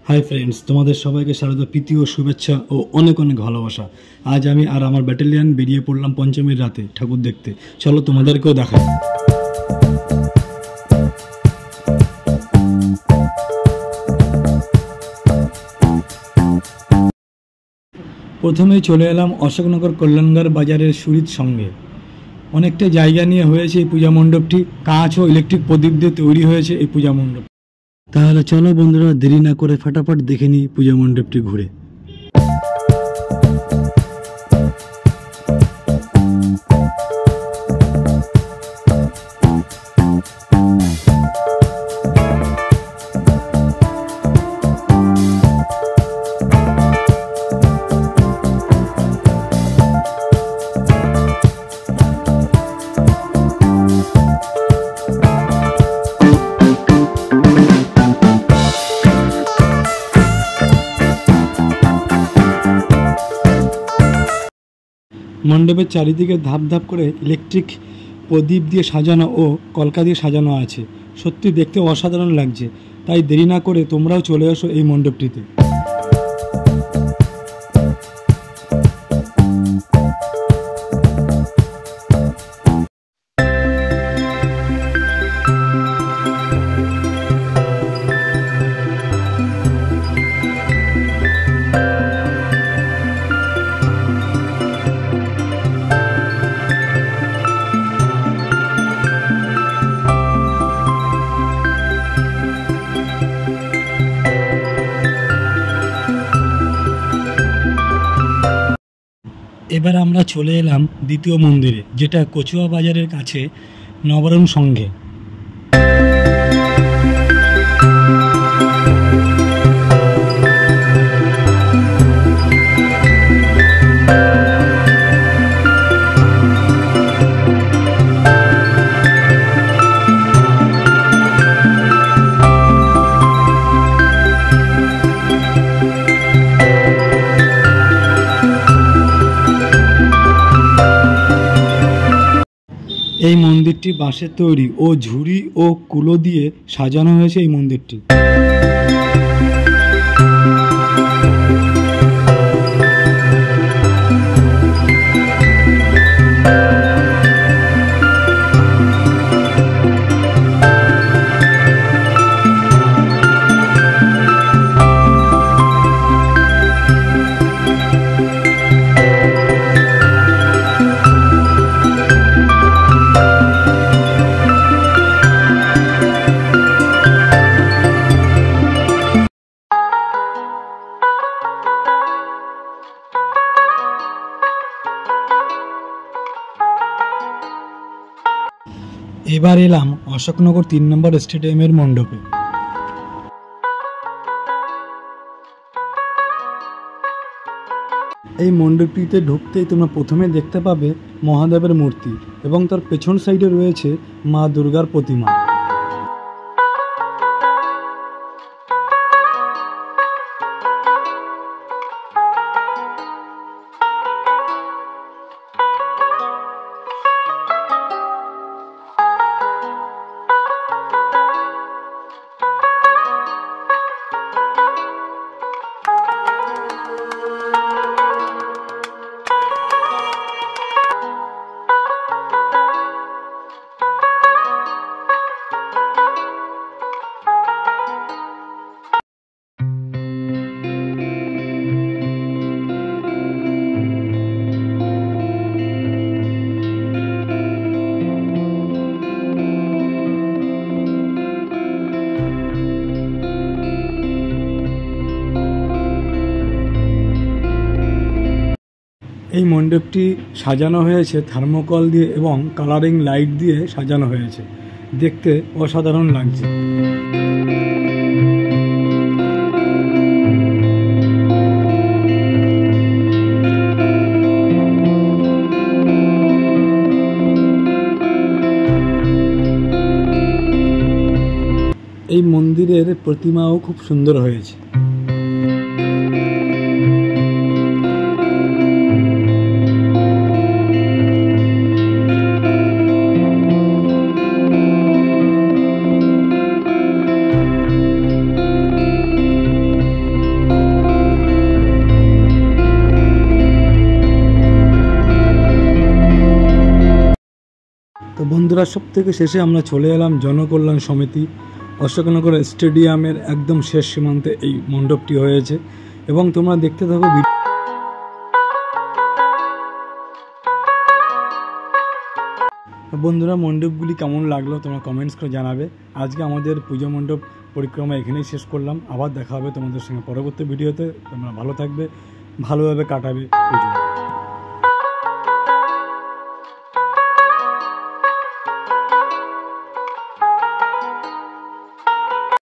Hi friends, तुम्हारे सबाइके स्वागत प्रীতি ও শুভেচ্ছা ও অনেক অনেক ভালোবাসা। আজ আমি আর আমার ব্যাটালিয়ন বেরিয়ে পড়লাম পঞ্চমীর রাতে ঠাকুর দেখতে। চলো তোমাদেরকেও দেখাই। প্রথমেই চলে এলাম অশোকনগর কল্যাণগড় বাজারের সুরিত সঙ্গে। অনেকটা জায়গা নিয়ে হয়েছে এই পূজা মণ্ডপটি। কাঁচ ও ইলেকট্রিক প্রদীপ দিয়ে তৈরি হয়েছে এই পূজা মণ্ডপ। তাহলে চলো বন্ধুরা, দেরি না করে ফটাফট দেখে নিই পূজা মণ্ডপটি ঘুরে। মণ্ডপের চারিদিকে ধাপ ধাপ করে ইলেকট্রিক প্রদীপ দিয়ে সাজানো ও কলকা দিয়ে সাজানো আছে। সত্যি দেখতে অসাধারণ লাগছে। তাই দেরি না করে তোমরাও চলে আসো এই মণ্ডপটিতে। এবার আমরা চলে এলাম দ্বিতীয় মন্দিরে, যেটা কচুয়া বাজারের কাছে নবরণ সংঘে। এই মন্দিরটি বাঁশের তৈরি ও ঝুড়ি ও কুলো দিয়ে সাজানো হয়েছে এই মন্দিরটি। এবার এলাম অশোকনগর ৩ নম্বর স্টেডিয়ামের মণ্ডপে। এই মণ্ডপটিতে ঢুকতেই তোমরা প্রথমে দেখতে পাবে মহাদেবের মূর্তি এবং তার পেছন সাইডে রয়েছে মা দুর্গার প্রতিমা। এই মণ্ডপটি সাজানো হয়েছে থার্মোকল দিয়ে এবং কালারিং লাইট দিয়ে সাজানো হয়েছে। দেখতে অসাধারণ লাগছে। এই মন্দিরের প্রতিমাও খুব সুন্দর হয়েছে। বন্ধুরা, সব থেকে শেষে আমরা চলে এলাম জনকল্যাণ সমিতি অশোকনগর স্টেডিয়ামের একদম শেষ সীমান্তে এই মণ্ডপটি হয়েছে এবং তোমরা দেখতে থাকো। বন্ধুরা, মণ্ডপগুলি কেমন লাগলো তোমরা কমেন্টস করে জানাবে। আজকে আমাদের পুজো মণ্ডপ পরিক্রমা এখানেই শেষ করলাম। আবার দেখা হবে তোমাদের সঙ্গে পরবর্তী ভিডিওতে। তোমরা ভালো থাকবে, ভালোভাবে কাটাবে পুজো।